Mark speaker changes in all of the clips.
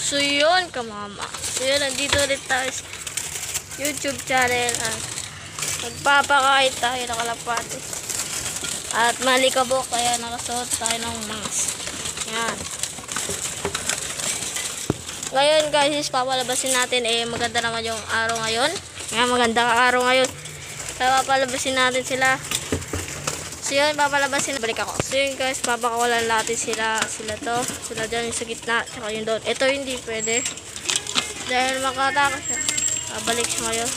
Speaker 1: So yun kamama. So yun, nandito ulit tayo sa YouTube channel. At magpapakain tayo ng kalapati. At malikabok kaya nakasuot tayo ng mask. Yan. Ngayon guys, papalabasin natin maganda naman yung araw ngayon. Ngayon magandang araw ngayon. Kaya papalabasin natin sila. So yun, papalabasin. Balik ako. So yun guys, papakawalan natin sila to. Sila dyan yung sa gitna. Tsaka yung doon. Ito hindi pwede. Dahil makataka siya. Balik siya ngayon.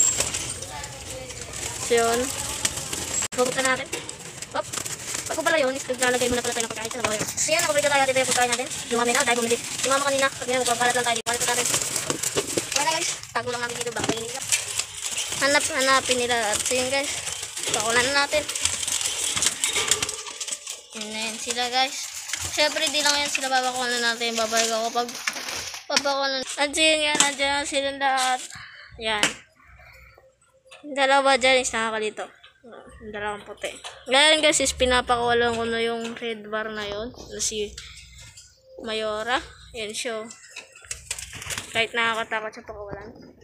Speaker 1: So yun. Bubuksan natin. Hop. Pag ko pala yun, naglalagay muna pala tayo ng pagkain sa labaw. So yan, nakabalik na tayo natin yung pagkain natin. Yung mami na, dahil bumili. Si mama kanina, pag yun, magpapalat lang tayo dito. Palit natin. Wala guys, tago lang namin dito. Baka nila. Hanapin nila. At so yun guys, pakulan na natin. Yan sila guys. Siyempre di lang yan sila babakulan natin. Babalik ako pag babakulan. At so yun yan, nandiyan sila lahat. Yan. Dalawa dyan is nakakalito. Dalawang puti. Ngayon guys is pinapakawalan ko na yung red bar na yun. Si Mayora. Yan siya. Kahit nakakatakot siya pakawalan.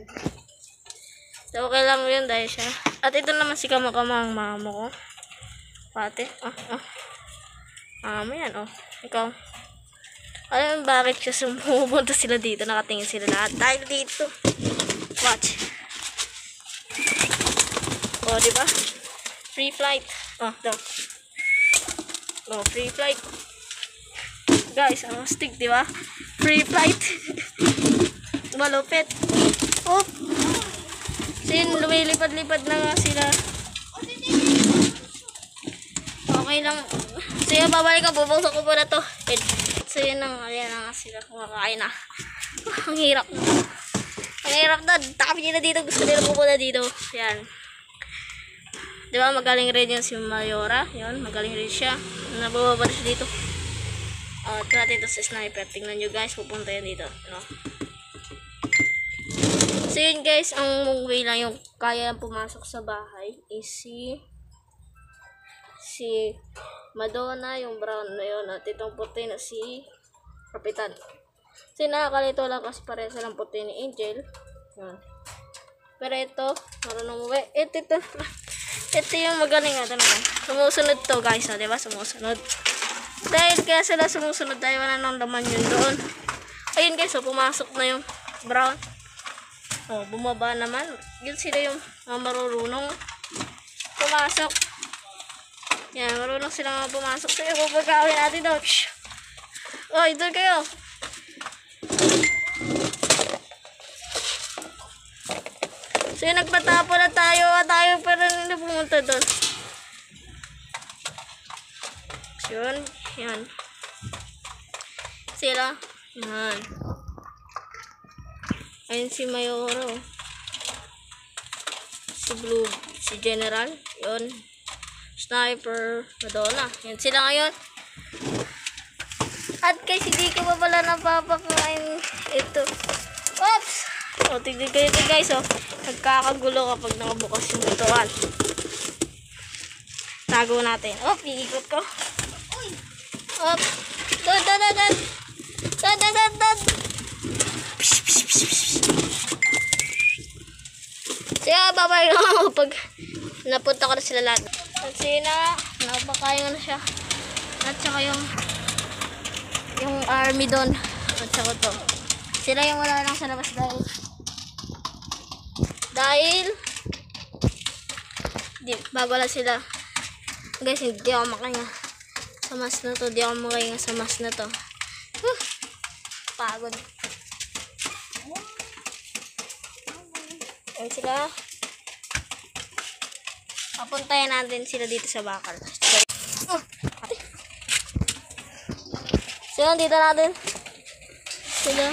Speaker 1: So okay lang yun dahil siya. At ito naman si Kamakama ang mama ko. Pati. Mama yan Ikaw. Alam mo bakit siya sumupunta sila dito. Nakatingin sila lahat. Dahil dito. Watch. Diba? Free flight. Daw. Free flight. Guys, stick, diba? Free flight. Malupit. Sin, lumilipad-lipad na nga sila. Okay lang. So yun, babalik ko. Bubuksan ko po na to. So yun ayan na nga sila. Kumakain na. Ang hirap na. Ang hirap na. Tapi nila dito. Gusto nila pupunta dito. Yan. Diba, magaling rin yun si Mayora. Yun, magaling rin siya. Nabababa siya dito. Natin ito sa sniper. Tingnan nyo guys, pupunta yan dito. So yun guys, ang way lang yung kaya pumasok sa bahay is si Madonna, yung brown na yun. At itong puti na si Kapitan. So nakakalito lang kasi pareha silang puti ni Angel. Yun. Pero ito, marunong umuwi. Ito yung magaling nga talaga. Sumusunod to guys, diba? Sumusunod. Dahil kaya sila sumusunod dahil wala nang laman yun doon. Ayun guys, pumasok na yung brown. Bumaba naman. Yun sila yung marurunong pumasok. Yan, marunong sila pumasok. So yung pagkawin natin doon. Doon kayo. So yun, nagpatapo na tayo pero hindi pumunta doon. So yun, yan. Sila, yan. Ayun si Mayoro. Si Blue, si General, yun. Sniper, Madonna. Yan sila ngayon. At kasi di ko pa pala napapakain ito. Oops! Tignan kayo ito guys, nagkakagulo kapag nakabukas yung butuan. Tago natin. Iikot ko. Doon. Siya, babay ko pag napunta ko na sila lahat. At sila, napakain ko na siya. At saka yung army doon. At saka to. Sila yung wala lang sa labas dahil bago lang sila. Guys, hindi ako makahinga sa mas na to. Hindi ako makahinga sa mas na to. Pagod. Ayan sila. Papuntayan natin sila dito sa bakal. So yun, dito natin sila.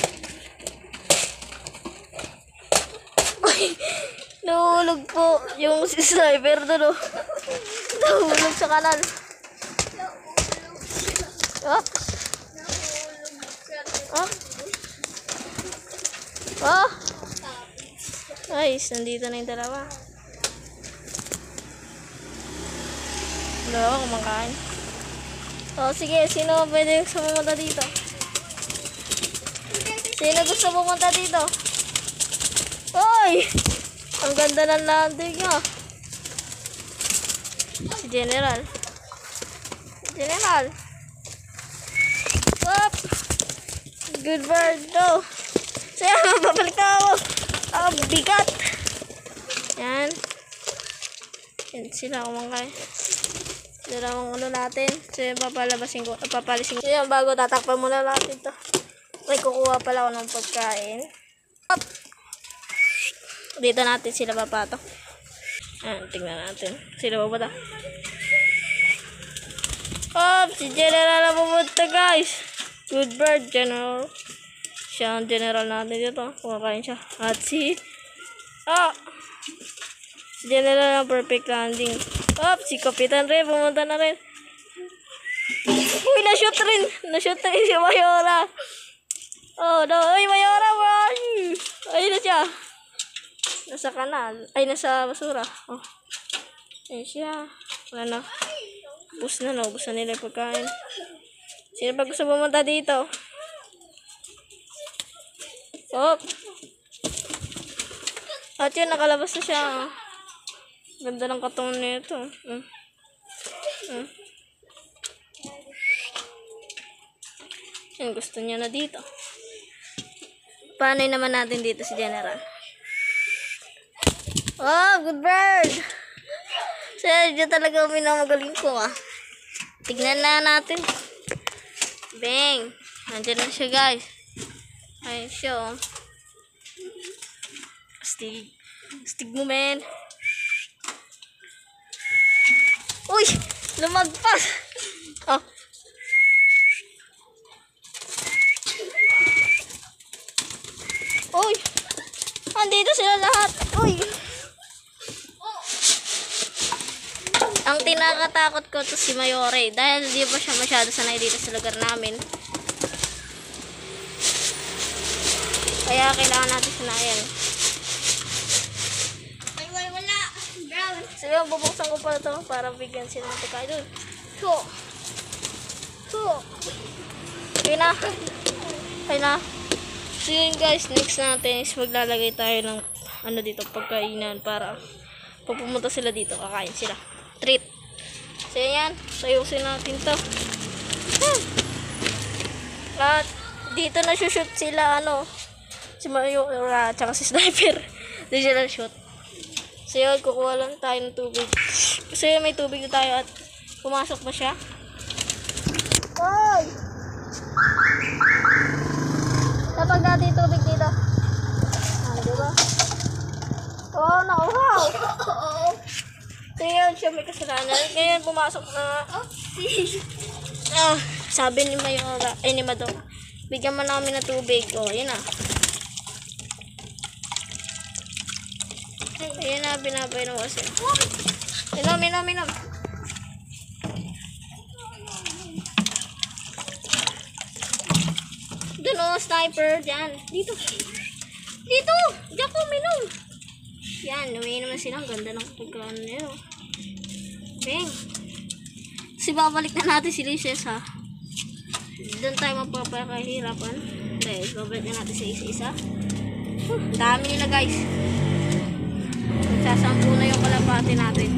Speaker 1: Nahulog po yung sniper doon. Nahulog sa kanan. Guys, nandito na yung dalawa. Dalawa kumakain. Sige, sino pwede sumunod dito? Sino gusto pumunta dito? Hoy! Ang ganda ng landing niya. Si General. General. Whoop! Good bird daw. Saya, mababalik na ako. Ang bigat. Yan. Yan sila kumangkay. Dalawang ano natin. So yan, papalisin ko. So yan, bago tatakpan muna natin to. May kukuha pala ako ng pagkain. Up! Dito natin sila papatok. Ayan, tingnan natin. Sila ba ba? Up! Si General na pumunta, guys. Good bird, General. Siya ang General natin dito. Kumakain siya. At si General ng perfect landing. Si Kapitan rin, pumunta na rin. Uy, na-shoot rin. Na-shoot rin si Mayora. Oh, no. Uy, Mayora, where are you? Ayun na siya. Nasa kanal. Ay, nasa basura. Oh. Ayun siya. Wala na. Ubus na, no. Ubus na nila yung pagkain. Sino ba gusto pumunta dito? Oh. At yun, nakalabas na siya. Ganda ng katawan nito. Yan, gusto niya na dito. Paano naman natin dito si General? Oh, good bird! Sergio talaga minamagaling ko Tignan na natin. Bang! Nandiyan na siya, guys. Ayun siya, Stig mo, men. Uy! Lumagpas! Oh. Uy! Andito sila lahat. Uy! Ang tinakatakot ko to si Mayore dahil di ba siya masyado sanay dito sa lugar namin. Kaya kailangan natin sanayan. Wala. Brown. Sige, bubuksan ko pala ito para bigyan sila ng pagkain doon. Okay na. So yun, guys, next natin is maglalagay tayo ng ano dito, pagkainan para pupunta sila dito, kakain sila. Treat. So yan, sayusin natin to. At dito na shoot sila si Mayora tsaka si Sniper. Dito sila shoot. So yun, kukuha lang tayo ng tubig. So yun, may tubig na tayo at pumasok ba siya? Hoy! Tapag natin tubig dito. Diba? Oh, nauhaw! So yun, siya may kasalanan. Ngayon, pumasok na. Sabi ni Mayora, ni Madong, bigyan mo namin ng tubig. Yun na. Ayun na, binabay ng wasi. Minom. Doon Sniper. Diyan. Dito. Diyan ko, minom. Yan, umiinom na sila. Ang ganda ng pagkaan nila. Bang. Kasi babalik na natin si Lices, Doon tayo mapapakahirapan. Dahil babalik na natin sa isa-isa. Dami nila, guys. Nagsasampu na yung kalapati natin.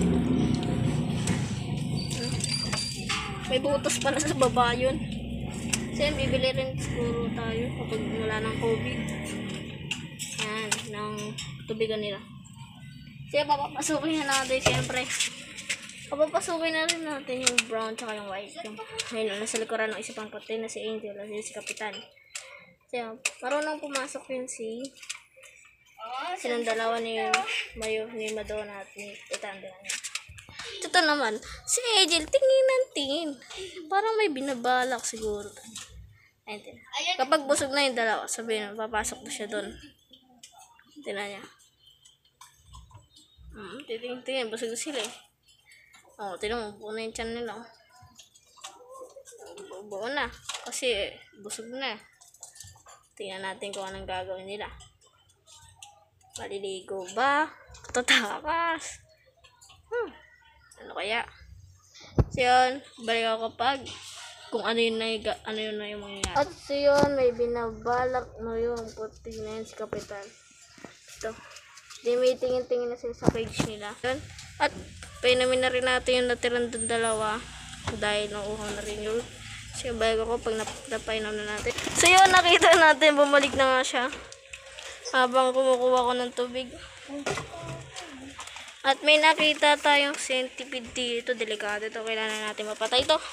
Speaker 1: May butos pala sa baba yun. So yun, bibili rin siguro tayo kapag wala ng COVID. Yan, ng tubigan nila. So yun, papapasukin na natin siyempre. Papapasukin na rin natin yung brown tsaka yung white. Ayun, nasa likuran ng isa pang puti na si Angel at si Kapitan. So yun, marunong pumasok yun silang dalawa ni Madonna at ni Itanda. Ito naman, si Angel, tingin. Parang may binabalak siguro. Ayun. Kapag busog na yung dalawa, sabihin na, papasok na siya doon. Tingnan niya. Tingin, busog na sila tingnan mo, buo na yung tiyan nila. Buo na, kasi busog na. Tingnan natin kung anong gagawin nila. Maliligo ba? Tatakas. Ano kaya? So yun, balik ako kapag kung ano yun na, yung mangyayari. At so yun, may binabalak na yung puti na yun si Kapitan. Ito. Di may tingin-tingin na sila sa cage nila. Yun. At painamin na rin natin yung natirang dun dalawa. Dahil nauuhaw na rin yun. Sige, balik ako pag napainam na natin. So yun, nakita natin, bumalik na nga siya. Habang kumukuha ko ng tubig. At may nakita tayong centipede dito. Delikado ito. Kailangan natin mapatay ito.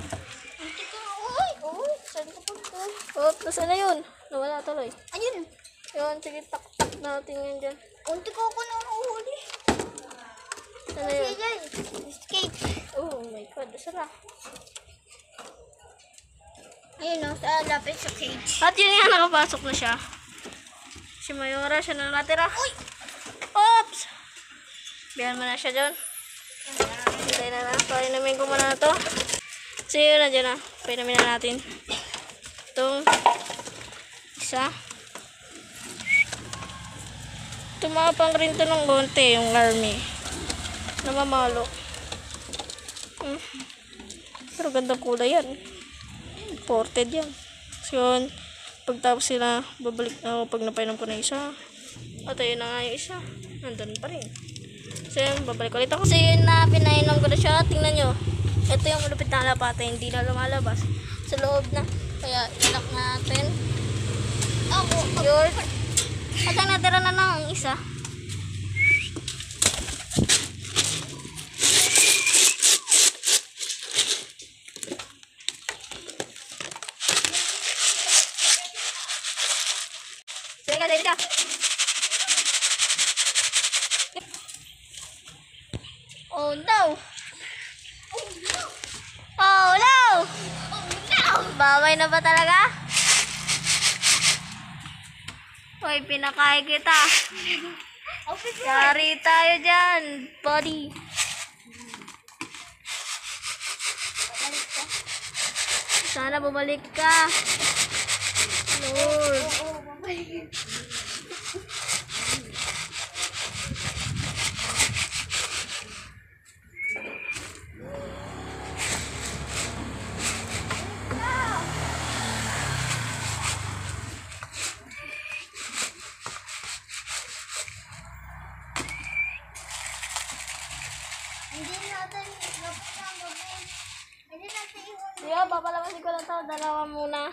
Speaker 1: Uy, saan ka pa ito? Oh, nasaan na yun? Nawala tuloy.
Speaker 2: Ayun.
Speaker 1: Yun, sige, tak-tak natin yan dyan.
Speaker 2: Unti ko ako nang uhuli.
Speaker 1: Saan na yun?
Speaker 2: Sige, escape.
Speaker 1: Oh my God, nasaan na?
Speaker 2: Ayun o, sa lapit sa cage.
Speaker 1: At yun nga, nakapasok na siya. Si Mayora, siya na natira. Uy! Oops! Bihan mo na siya dyan. Hintay na na. Painamin ko muna na to. So yun na dyan na. Painamin na natin. Itong isa. Tumapang rin to ng konti yung army. Namamalo. Pero gandang kulay yan. Imported yan. So yun. Pagtapos sila, babalik na ako pag napainom ko na isa. At ayun na nga yung isa. Nandun pa rin. So yun, babalik ulit ako. So yun na, pinainom ko na siya. Tingnan nyo. Ito yung malupit na lapata. Hindi na lumalabas. Sa loob na. Kaya ilak natin. Yun. At ang natira na lang ang isa. Sige ka. Oh no! Oh no! Baway na ba talaga? Hoy, pinakain kita. Yari tayo dyan, buddy. Sana bumalik ka. Lord. Sige, papalabasin ko lang ito. Dalawa muna.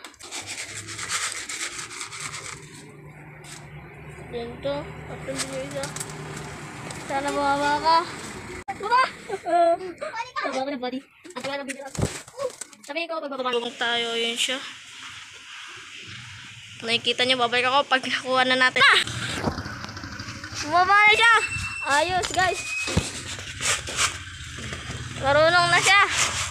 Speaker 1: Dito. Tapos yung isa. Sana bumaba ka. Baba! Baba ka na, buddy. At wala video ako. Sabihin ko, pagbababa tayo, yun siya. Nakikita niyo, babalik ako pag nakuha na natin. Bumaba na siya! Ayos, guys. Marunong na siya.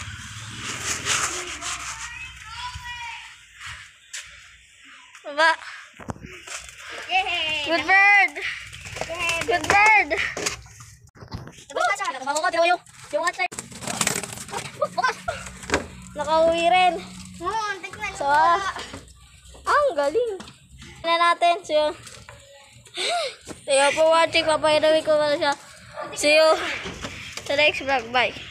Speaker 1: Baba. Good bird. Good bird. Nakauwi rin. So, ang galing. Na natin. So, thank you for watching. Papahirawi ko pala siya. See you sa next vlog. Bye.